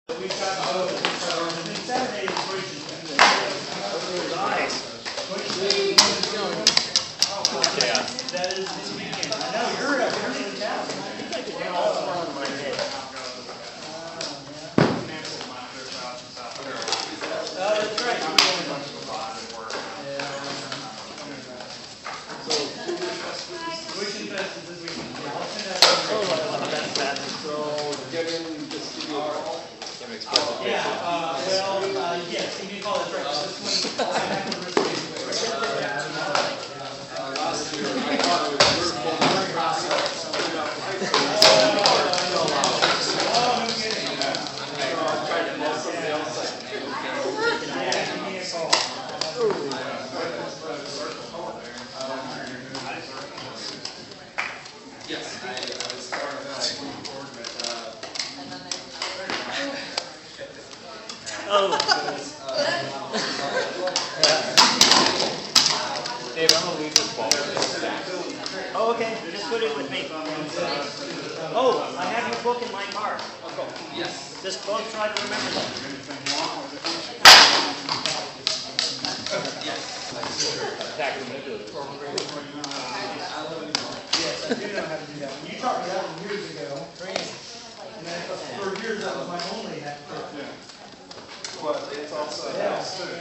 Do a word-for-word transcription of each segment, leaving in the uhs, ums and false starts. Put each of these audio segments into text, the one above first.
We've got both. Saturday is Bridges. Nice. Yeah. That is this weekend. I know you're uh, you're in town. Oh, that's right. Tuition Fest is this weekend. I'll send that over. Oh, that's bad. So, get in the studio. Yeah, uh, well, uh, yes, you can call it right. This week, I have to risk it. Last year, I thought it was vertical process. Oh, no kidding. So I tried to know something else. Yeah, give me a call. Yes, I, I was part of that. I moved forward with, uh, Oh. Dave, I'm gonna leave this ball. Oh, okay. Just put it with me. Oh, I have your book in my car. yes. Just don't try to remember that. Yes. Attack the manipulator. Yes, I do know how to do that. You taught me that one years ago. And then for years, that was my only hat. Yeah. But it's also, Yeah.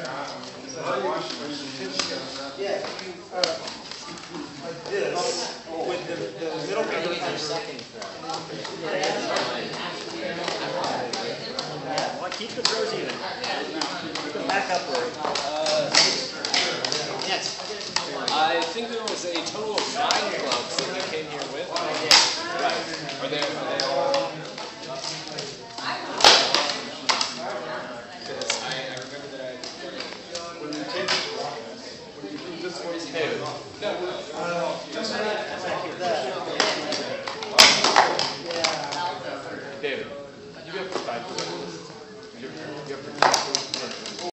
Yeah, you, uh, like this, with the, the middle finger. Well, keep the throws even. Keep them back up, Rory. Uh, Yes. I think there was a total of nine clubs that they came here with. Right. Are they, are they all? Because I, I remember that I. when you take, when you do this one, you David. no, David.